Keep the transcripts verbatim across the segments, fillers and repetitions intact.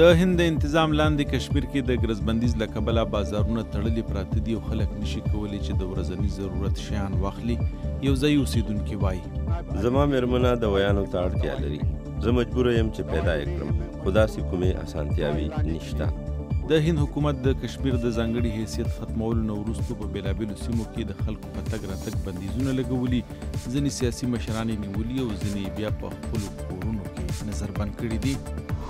د هند د انتظام لاندې کشمیر کې د ګرځبندیز له کبله بازارونه تړلي پراته دي او خلک نشي کولی چې د ورځني ضرورت شیان واخلي. یو ځایي اوسیدونکي وایي زما مېرمنه دوایانو ته اړتیا لري، زه مجبوره یم چې پیدا یې کړم، خو داسې کومې اسانتیاوې نشته. د هند حکومت د کشمیر د ځانګړي حیثیت ختمولو نه وروسته په بېلابېلو سیمو کې د خلکو په تګ راتګ بندیزونه لګولي، ځینې سیاسي مشران یې نیولي او ځینې بیا په خپلو کورونو کې نظربند کړي دي.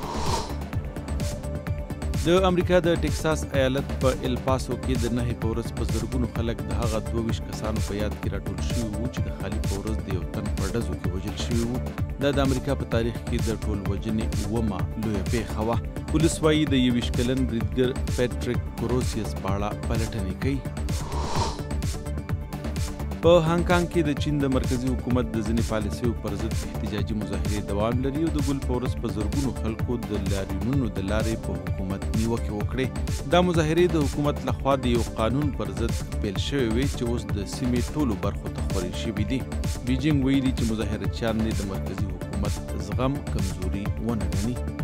د امریکا د ټکساس ایالت په الپاسو کې د نهې په ورځ په زرګونو خلک د هغه دوه ویشت کسانو په یاد کې راټول شوي وو چې د خالي په ورځ د یو تن په ډزو کې وژل شوي وو. دا د امریکا په تاریخ کې د ټول وژنې اومه لویه پیښه وه. پولیس وایي د یویشت کلن بریدګر پیټریک کوروسیس په اړه پلټنې کوي. په هانګ کانګ کې د چین د مرکزي حکومت د ځینې پالیسیو پر ضد احتجاجي مظاهرې دوام لري او د ګل په ورځ په زرګونو خلکو د لاریونونو د لارې په حکومت نیوکې وکړې. دا مظاهرې د حکومت لخوا د یو قانون پر ضد پیل شوې وې چې اوس د سیمې ټولو برخو ته خورې شوي دي. بیجینګ ویلي چې مظاهرچیان د مرکزي حکومت زغم کمزوري ونه ګڼي.